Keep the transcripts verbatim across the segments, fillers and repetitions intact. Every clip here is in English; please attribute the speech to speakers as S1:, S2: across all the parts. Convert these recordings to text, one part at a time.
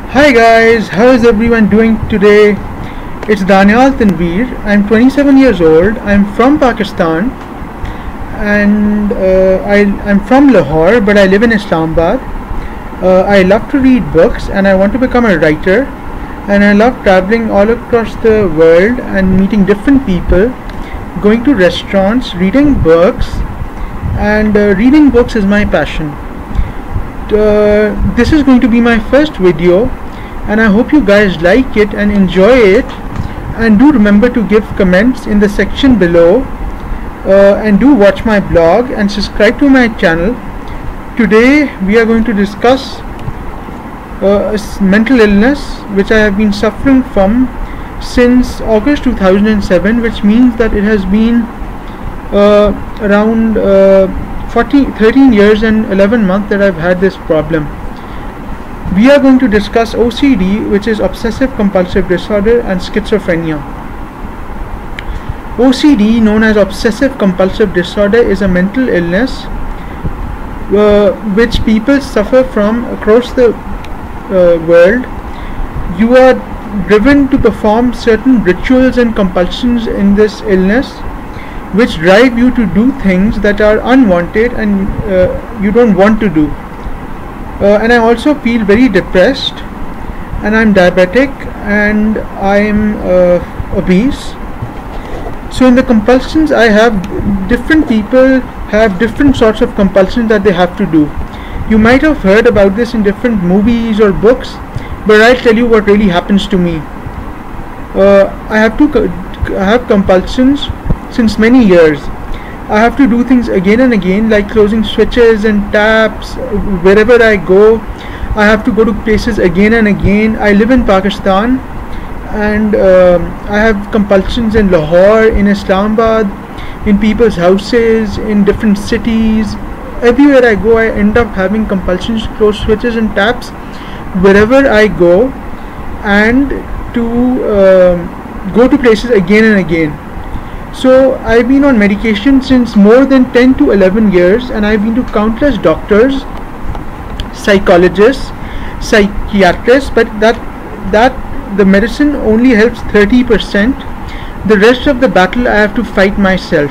S1: Hi guys, how is everyone doing today? It's Daniel Tanveer. I'm twenty-seven years old. I'm from Pakistan and uh, I, I'm from Lahore, but I live in Islamabad. Uh, I love to read books and I want to become a writer. And I love traveling all across the world and meeting different people, going to restaurants, reading books, and uh, reading books is my passion. Uh, this is going to be my first video and I hope you guys like it and enjoy it, and do remember to give comments in the section below, uh, and do watch my blog and subscribe to my channel. Today we are going to discuss uh, a mental illness which I have been suffering from since August two thousand seven, which means that it has been uh, around uh, fourteen, thirteen years and eleven months that I've had this problem. We are going to discuss O C D, which is obsessive compulsive disorder, and schizophrenia. O C D, known as obsessive compulsive disorder, is a mental illness uh, which people suffer from across the uh, world. You are driven to perform certain rituals and compulsions in this illness which drive you to do things that are unwanted and uh, you don't want to do. Uh, and I also feel very depressed, and I'm diabetic, and I'm uh, obese. So in the compulsions I have, different people have different sorts of compulsions that they have to do. You might have heard about this in different movies or books, but I'll tell you what really happens to me. Uh, I have to I have compulsions since many years. I have to do things again and again, like closing switches and taps wherever I go. I have to go to places again and again. I live in Pakistan, and um, I have compulsions in Lahore, in Islamabad, in people's houses, in different cities. Everywhere I go, I end up having compulsions to close switches and taps wherever I go, and to um, go to places again and again. So I've been on medication since more than ten to eleven years, and I've been to countless doctors, psychologists, psychiatrists, but that that the medicine only helps thirty percent. The rest of the battle I have to fight myself.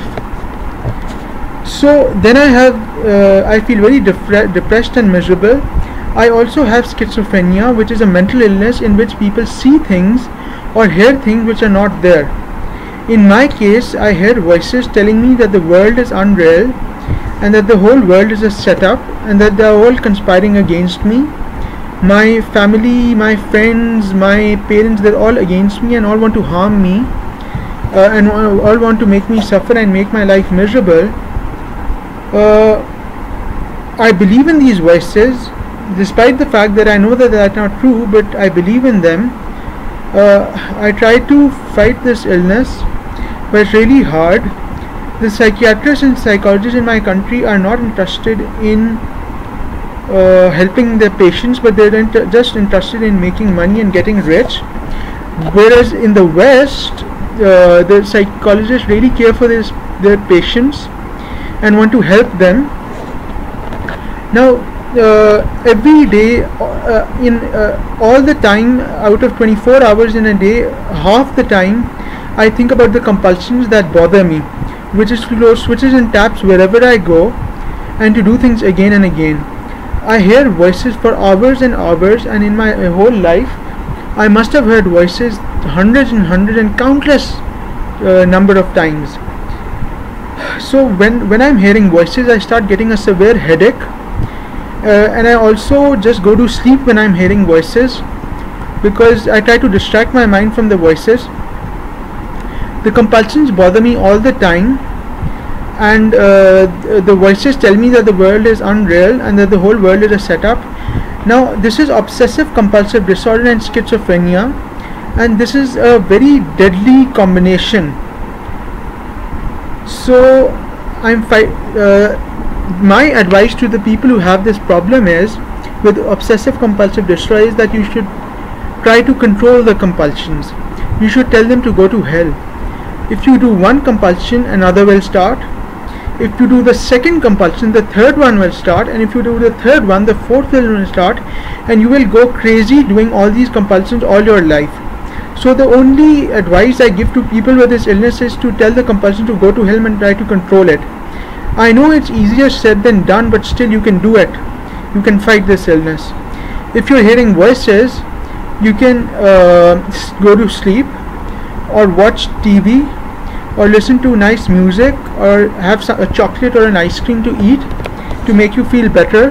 S1: So then I have uh, I feel very depre- depressed and miserable. I also have schizophrenia, which is a mental illness in which people see things or hear things which are not there. In my case, I hear voices telling me that the world is unreal and that the whole world is a setup and that they are all conspiring against me. My family, my friends, my parents, they're all against me and all want to harm me, uh, and all want to make me suffer and make my life miserable. Uh, I believe in these voices, despite the fact that I know that they are not true, but I believe in them. Uh, I try to fight this illness, but it's really hard. The psychiatrists and psychologists in my country are not interested in uh, helping their patients, but they're inter- just interested in making money and getting rich. Whereas in the West, uh, the psychologists really care for this, their patients and want to help them. Now, uh, every day, uh, in uh, all the time, out of twenty-four hours in a day, half the time I think about the compulsions that bother me, which is to close switches and taps wherever I go and to do things again and again. I hear voices for hours and hours, and in my whole life I must have heard voices hundreds and hundreds and countless uh, number of times. So when, when I'm hearing voices, I start getting a severe headache, uh, and I also just go to sleep when I'm hearing voices, because I try to distract my mind from the voices. The compulsions bother me all the time, and uh, the voices tell me that the world is unreal and that the whole world is a setup. Now, this is obsessive compulsive disorder and schizophrenia, and this is a very deadly combination. So, I'm fi- uh, my advice to the people who have this problem is, with obsessive compulsive disorder, is that you should try to control the compulsions. You should tell them to go to hell. If you do one compulsion, another will start. If you do the second compulsion, the third one will start, and if you do the third one, the fourth one will start, and you will go crazy doing all these compulsions all your life. So the only advice I give to people with this illness is to tell the compulsion to go to hell and try to control it. I know it's easier said than done, but still you can do it. You can fight this illness. If you're hearing voices, you can uh, go to sleep, or watch T V, or listen to nice music, or have some, a chocolate or an ice cream to eat to make you feel better.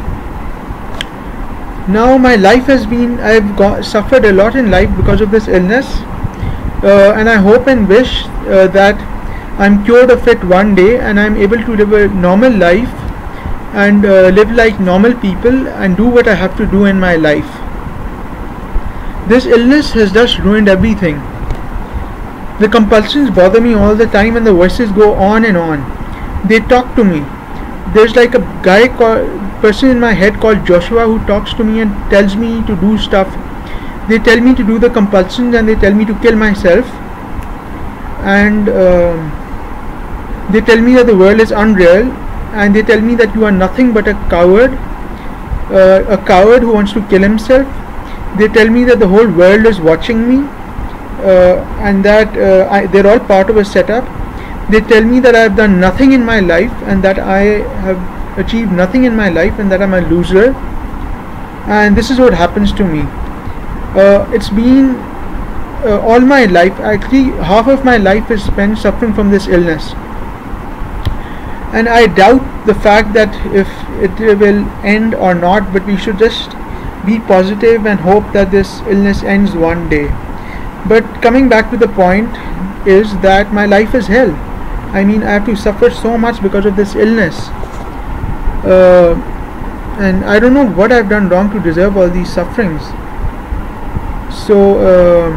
S1: Now my life has been, I've got, suffered a lot in life because of this illness, uh, and I hope and wish uh, that I'm cured of it one day and I'm able to live a normal life and uh, live like normal people and do what I have to do in my life. This illness has just ruined everything. The compulsions bother me all the time and the voices go on and on. They talk to me. There's like a guy called, person in my head called Joshua who talks to me and tells me to do stuff. They tell me to do the compulsions and they tell me to kill myself. And uh, they tell me that the world is unreal, and they tell me that you are nothing but a coward, uh, a coward who wants to kill himself. They tell me that the whole world is watching me, uh, and that uh, I, they're all part of a setup. They tell me that I have done nothing in my life and that I have achieved nothing in my life and that I'm a loser. And this is what happens to me. Uh, it's been uh, all my life, actually half of my life is spent suffering from this illness. And I doubt the fact that if it will end or not, but we should just be positive and hope that this illness ends one day. But coming back to the point is that my life is hell. I mean, I have to suffer so much because of this illness. Uh, and I don't know what I've done wrong to deserve all these sufferings. So, uh,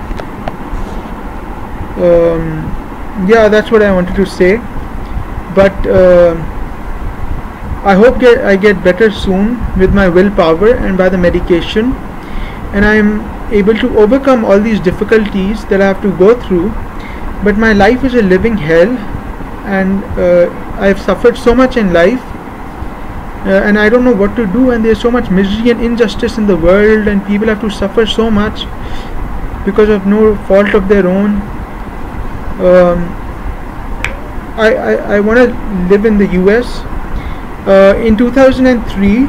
S1: um, yeah, that's what I wanted to say. But uh, I hope get, I get better soon with my willpower and by the medication, and I'm able to overcome all these difficulties that I have to go through. But my life is a living hell, and uh, I've suffered so much in life, uh, and I don't know what to do, and there's so much misery and injustice in the world, and people have to suffer so much because of no fault of their own. um, I, I, I want to live in the U S. Uh, in two thousand three,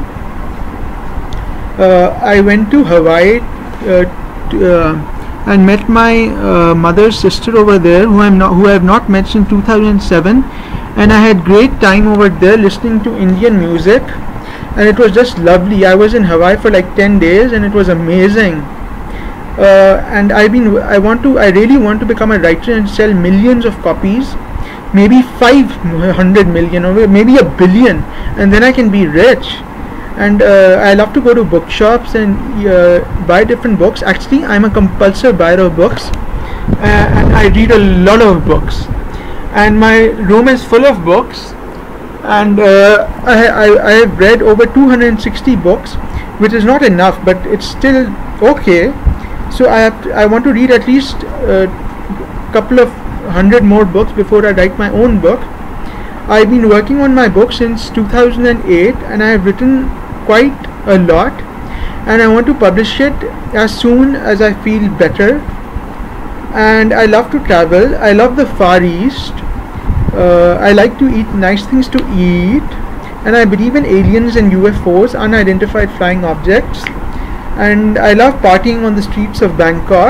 S1: uh, I went to Hawaii uh, to, uh, and met my uh, mother's sister over there, who I'm not, who I have not met since two thousand seven, and I had great time over there listening to Indian music, and it was just lovely. I was in Hawaii for like ten days, and it was amazing. Uh, and I've been, I want to, I really want to become a writer and sell millions of copies. Maybe five hundred million or maybe a billion, and then I can be rich. And uh, I love to go to bookshops and uh, buy different books. Actually, I'm a compulsive buyer of books, uh, and I read a lot of books, and my room is full of books, and uh, I, I, I have read over two hundred sixty books, which is not enough, but it's still okay. So I have to, I want to read at least a couple of hundred more books before I write my own book. I've been working on my book since two thousand eight, and I have written quite a lot, and I want to publish it as soon as I feel better. And I love to travel. I love the Far East. uh, I like to eat nice things to eat, and I believe in aliens and U F Os, unidentified flying objects, and I love partying on the streets of Bangkok.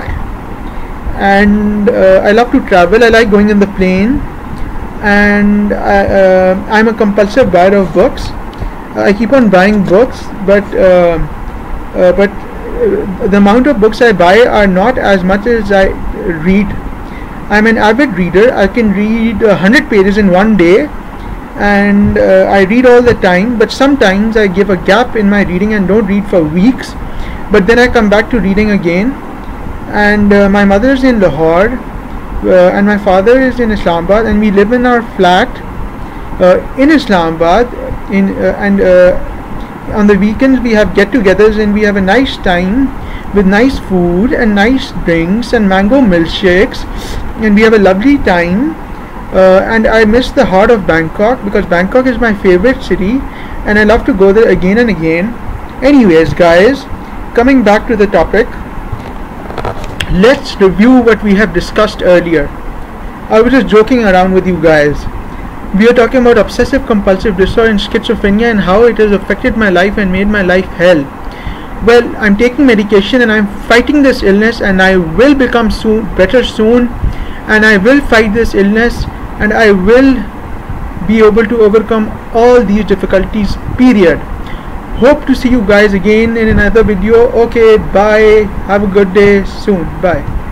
S1: And uh, I love to travel. I like going in the plane, and I, uh, I'm a compulsive buyer of books. I keep on buying books, but uh, uh, but uh, the amount of books I buy are not as much as I read. I'm an avid reader. I can read a hundred pages in one day, and uh, I read all the time. But sometimes I give a gap in my reading and don't read for weeks, but then I come back to reading again. And uh, my mother is in Lahore, uh, and my father is in Islamabad, and we live in our flat uh, in Islamabad. In uh, and uh, on the weekends we have get-togethers, and we have a nice time with nice food and nice drinks and mango milkshakes, and we have a lovely time. uh, and I miss the heart of Bangkok because Bangkok is my favorite city and I love to go there again and again. Anyways guys, coming back to the topic, let's review what we have discussed earlier. I was just joking around with you guys. We are talking about obsessive compulsive disorder and schizophrenia and how it has affected my life and made my life hell. Well, I'm taking medication and I'm fighting this illness, and I will become soon better soon, and I will fight this illness, and I will be able to overcome all these difficulties, period. Hope to see you guys again in another video. Okay, bye. Have a good day soon. Bye.